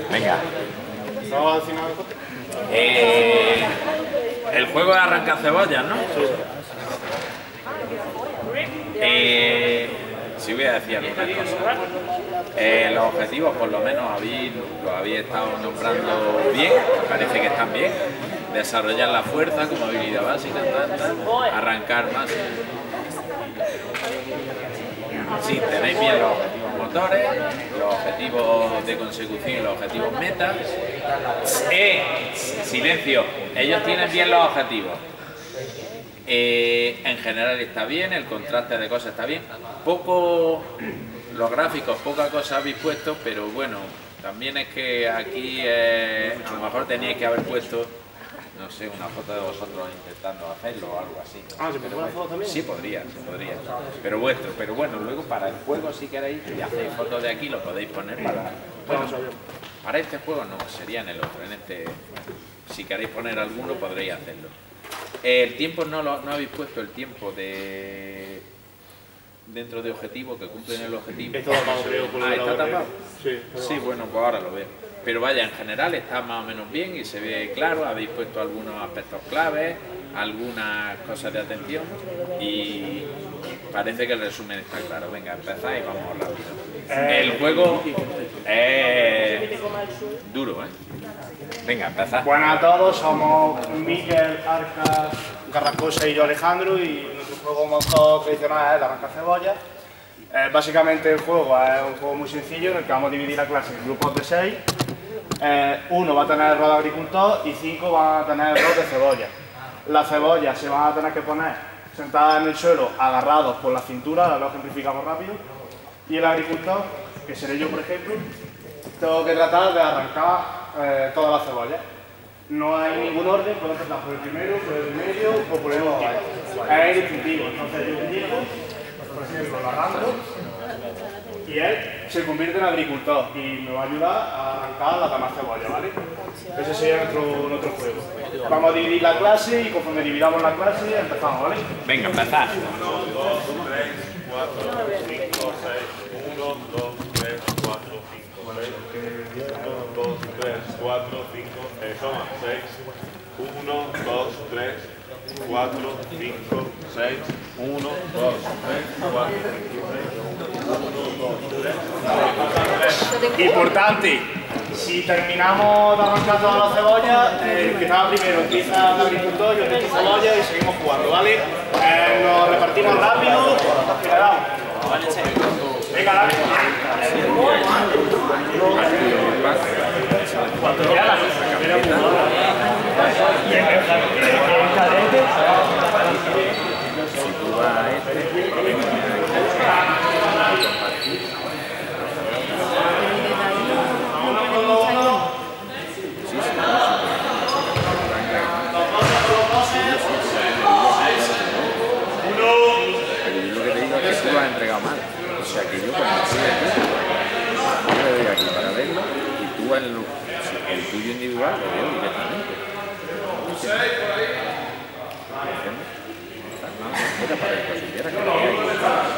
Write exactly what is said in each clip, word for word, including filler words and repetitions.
Venga. ¿No vas a decir nada? Eh, el juego de arrancar cebollas, ¿no? Sí. Eh, sí voy a decir algunas cosas. Eh, los objetivos, por lo menos, habéis, los habéis estado nombrando bien, parece que están bien. Desarrollar la fuerza como habilidad básica, tal, tal, arrancar más. Sí, tenéis bien los objetivos motores, los objetivos de consecución y los objetivos meta. Eh, silencio, ellos tienen bien los objetivos. Eh, en general está bien, el contraste de cosas está bien. Poco, los gráficos, poca cosa habéis puesto, pero bueno, también es que aquí eh, a lo mejor teníais que haber puesto, no sé, una foto de vosotros intentando hacerlo o algo así. Ah, ¿se puede poner foto también? Sí, podría, se podría. Pero vuestro, pero bueno, luego para el juego si queréis, y hacéis fotos de aquí, lo podéis poner para... Bueno, para este juego no, sería en el otro, en este... Si queréis poner alguno podréis hacerlo. El tiempo no lo no habéis puesto el tiempo de... dentro de objetivo, que cumplen el objetivo. Está tapado, creo, por Ah, el ¿está lado tapado? Sí, Sí, bueno, pues ahora lo veo. Pero vaya, en general está más o menos bien y se ve claro, habéis puesto algunos aspectos claves, algunas cosas de atención y parece que el resumen está claro. Venga, empezáis y vamos rápido. El juego es duro, ¿eh? Venga, empezad. Buenas a todos, somos Miguel, Arcas, Carrascosa y yo Alejandro y nuestro juego motor tradicional es el arrancar cebolla. Eh, básicamente el juego es un juego muy sencillo en el que vamos a dividir la clase en grupos de seis. Eh, uno va a tener el rol de agricultor y cinco van a tener el rol de cebolla. Las cebollas se van a tener que poner sentadas en el suelo, agarrados por la cintura, lo ejemplificamos rápido. Y el agricultor, que seré yo por ejemplo, tengo que tratar de arrancar eh, todas las cebollas. No hay ningún orden, puedo empezar por el primero, por el medio o por el último. Es distintivo, entonces yo digo, por ejemplo, lo arranco y él se convierte en agricultor y me va a ayudar a arrancar las demás cebollas, ¿vale? Ese sería nuestro, nuestro juego. Vamos a dividir la clase y conforme dividamos la clase empezamos, ¿vale? Venga, empezad. uno, dos, tres, cuatro, cinco, seis. uno, dos, tres, cuatro, cinco, seis. uno, dos, tres, cuatro, cinco, eh, toma, seis. uno, dos, tres, cuatro, cinco, seis. uno, dos, tres, cuatro, cinco, seis. uno, dos, tres, cuatro, cinco. Importante, si terminamos de arrancar todas las cebollas, eh, el que estaba primero empieza el agricultor, yo tengo cebolla y seguimos jugando, ¿vale? Eh, nos repartimos rápido y le damos. Venga, dale. Cuando ya la entregado mal, o sea que yo cuando estoy aquí, yo le doy aquí para verlo y tú el, el tuyo individual lo veo directamente. Era para que lo supiera que lo había equivocado.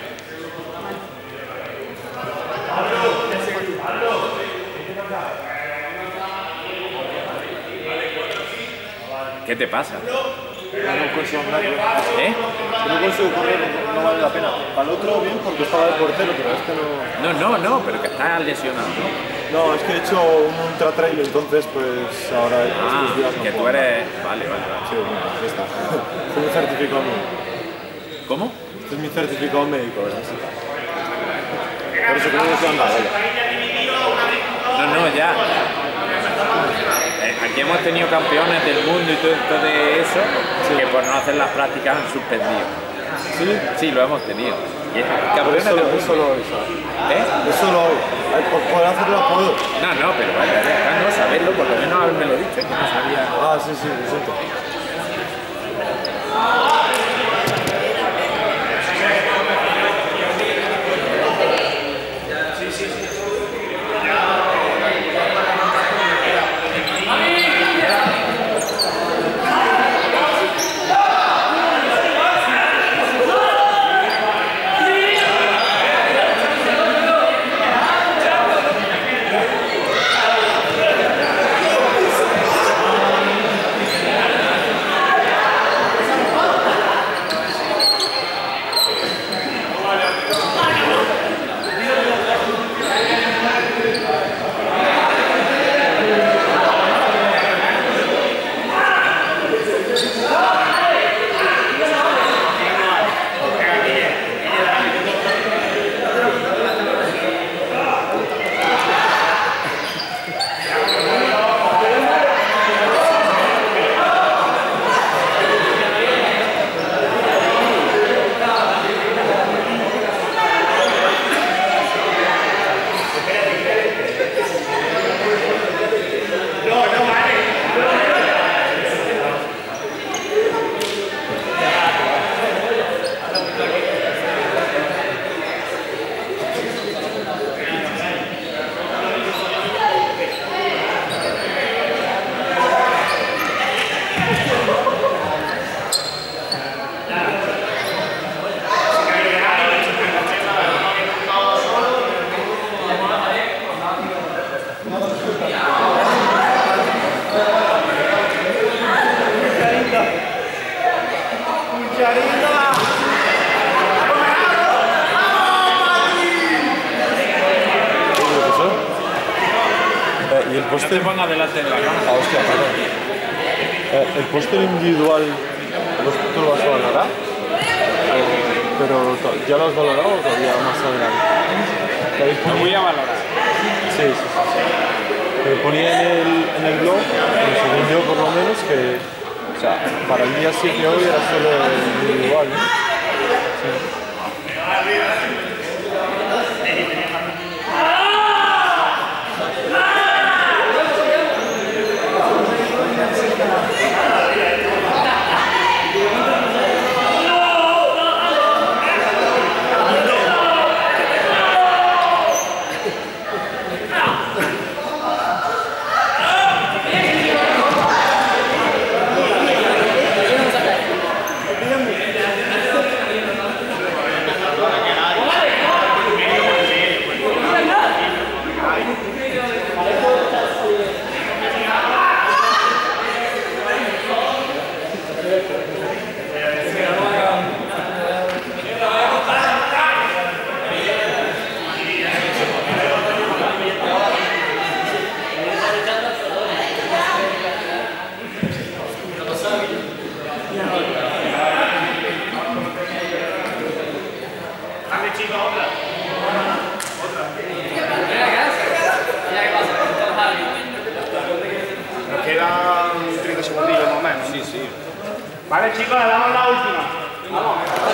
¿Qué te pasa? No consigo correr. ¿Eh? No consigo correr, no vale la pena. Al otro bien porque estaba de portero, pero este no... No, no, no, pero que estás lesionado. No, es que he hecho un ultra trail, entonces pues ahora Ah, estos días no que tú puedo. eres... Vale, vale, vale. Sí, bueno, ya está. Este es mi certificado médico. ¿Cómo? Este es mi certificado médico, ¿verdad? Sí. Por eso que no estoy andando. No, no, ya. Eh, aquí hemos tenido campeones del mundo y todo, todo de eso sí, que por no hacer las prácticas han suspendido. ¿Sí? Sí, lo hemos tenido. Y es campeones Eso, del mundo. eso lo hoy, ¿sabes? ¿Eh? Eso lo hoy. Por poder hacerlo puedo. No, no, pero vaya, ya está, no saberlo, por lo menos haberme lo dicho, es que no sabía. Ah, sí, sí, lo siento. ¿Y el póster? No te pongas delante de la cámara. Ah, hostia, perdón. Eh, ¿El póster individual tú lo vas a valorar? ¿Pero ya lo has valorado o todavía más adelante? Lo voy a valorar. Sí, sí, sí. Pero ponía en el, en el blog, según yo por lo menos, que o sea, para el día siete hoy era solo el individual, ¿no? Sí. Nos quedan treinta segundillos más o menos. Sí, sí. Vale, chicos, le damos la última. Vamos.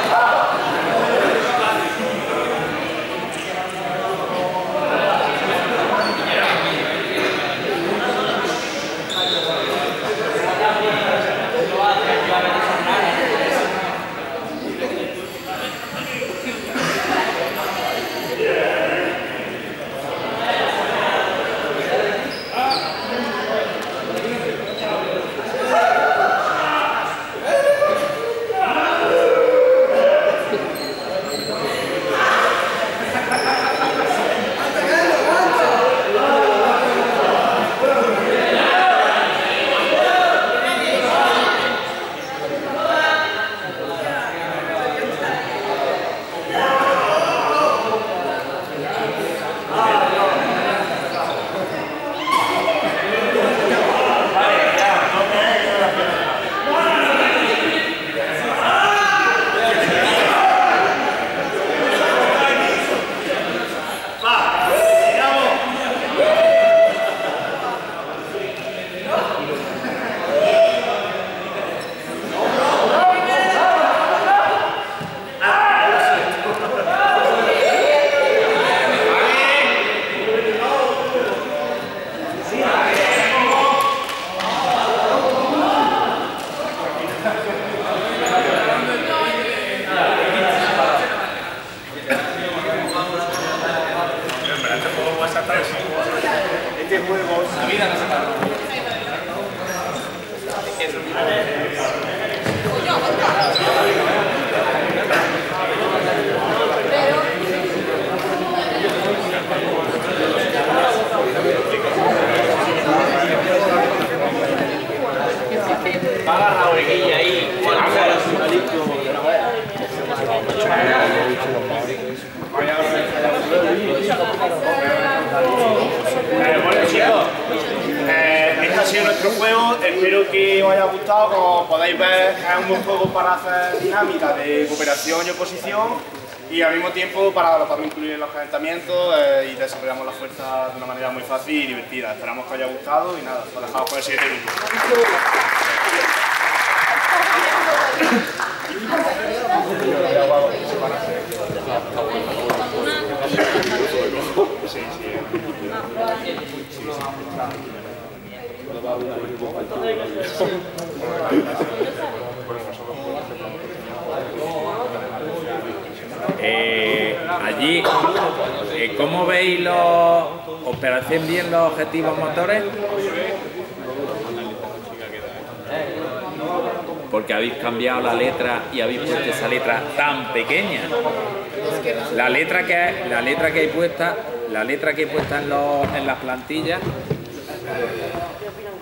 Este juego, la vida no se acaba. Va a agarrar oreguilla ahí. Eh, bueno chicos, eh, este ha sido nuestro juego, espero que os haya gustado. Como podéis ver, es un buen juego para hacer dinámica de cooperación y oposición y al mismo tiempo para también incluir en los calentamientos eh, y desarrollamos la fuerza de una manera muy fácil y divertida. Esperamos que os haya gustado y nada, os dejamos con el siguiente grupo. Sí, sí. Eh, allí, eh, ¿cómo veis los... ¿Os parecen bien los objetivos motores? Porque habéis cambiado la letra y habéis puesto esa letra tan pequeña. La letra que la letra que hay puesta, la letra que hay puesta en, los, en las plantillas Eh,